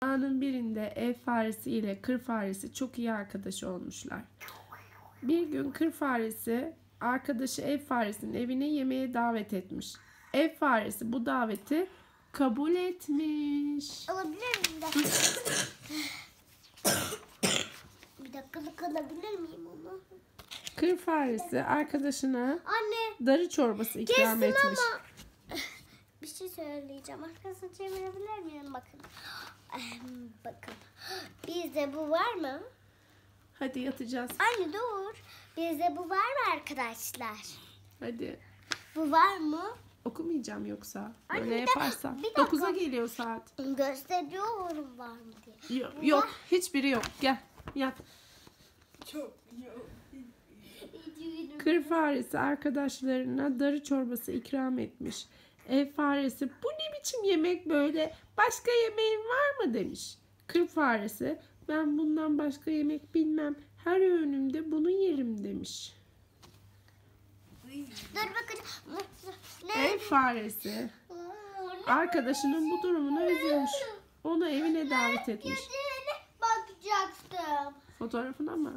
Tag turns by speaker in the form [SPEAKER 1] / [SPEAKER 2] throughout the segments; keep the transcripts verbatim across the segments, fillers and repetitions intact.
[SPEAKER 1] Anın birinde ev faresi ile kır faresi çok iyi arkadaş olmuşlar. Bir gün kır faresi arkadaşı ev faresinin evine yemeğe davet etmiş. Ev faresi bu daveti kabul etmiş.
[SPEAKER 2] Alabilir miyim? Bir dakika. Bir dakikalık alabilir miyim onu?
[SPEAKER 1] Kır faresi arkadaşına
[SPEAKER 2] Anne.
[SPEAKER 1] darı çorbası ikram
[SPEAKER 2] Kestim
[SPEAKER 1] etmiş.
[SPEAKER 2] ama. Bir şey söyleyeceğim. Arkasını çevirebilir miyim? Bakın. Ehm, Bakın. Bizde bu var mı?
[SPEAKER 1] Hadi yatacağız.
[SPEAKER 2] Anne dur. Bizde bu var mı arkadaşlar?
[SPEAKER 1] Hadi.
[SPEAKER 2] Bu var mı?
[SPEAKER 1] Okumayacağım yoksa.
[SPEAKER 2] Anne,
[SPEAKER 1] Böyle
[SPEAKER 2] bir dakika,
[SPEAKER 1] yaparsan.
[SPEAKER 2] bir dakika.
[SPEAKER 1] dokuza geliyor saat.
[SPEAKER 2] Gösteriyorum var mı diye.
[SPEAKER 1] Yok, yok. Hiçbiri yok. Gel. Yat.
[SPEAKER 2] Çok yok.
[SPEAKER 1] Kır faresi arkadaşlarına darı çorbası ikram etmiş. Ev faresi bu ne biçim yemek böyle? Başka yemeğin var mı demiş. Kır faresi ben bundan başka yemek bilmem. Her öğünümde bunu yerim demiş.
[SPEAKER 2] Dur bakın. Ne?
[SPEAKER 1] Ev faresi arkadaşının bu durumuna üzülmüş. Onu evine davet etmiş.
[SPEAKER 2] Kedine bakacaktım.
[SPEAKER 1] Fotoğrafına mı?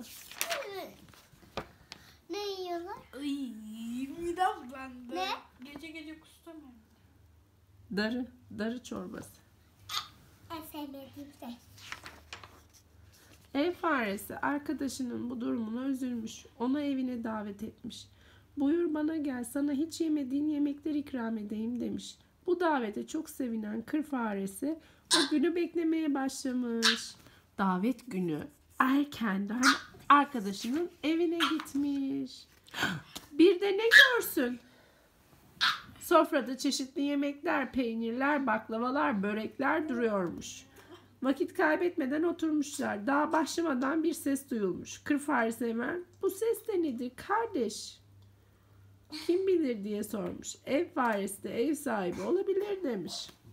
[SPEAKER 2] Ne yiyorlar?
[SPEAKER 3] Ay, midem bulandı.
[SPEAKER 2] Ne?
[SPEAKER 3] Gece gece kustum.
[SPEAKER 1] Darı, darı çorbası.
[SPEAKER 2] En sevmediğim şey.
[SPEAKER 1] Ev faresi arkadaşının bu durumuna üzülmüş. Onu evine davet etmiş. Buyur bana gel sana hiç yemediğin yemekler ikram edeyim demiş. Bu davete çok sevinen kır faresi o günü beklemeye başlamış. Davet günü erkenden arkadaşının evine gitmiş. Bir de ne görsün? Sofrada çeşitli yemekler, peynirler, baklavalar, börekler duruyormuş. Vakit kaybetmeden oturmuşlar. Daha başlamadan bir ses duyulmuş. Kır faresi hemen bu ses de nedir kardeş? Kim bilir diye sormuş. Ev faresi de ev sahibi olabilir demiş.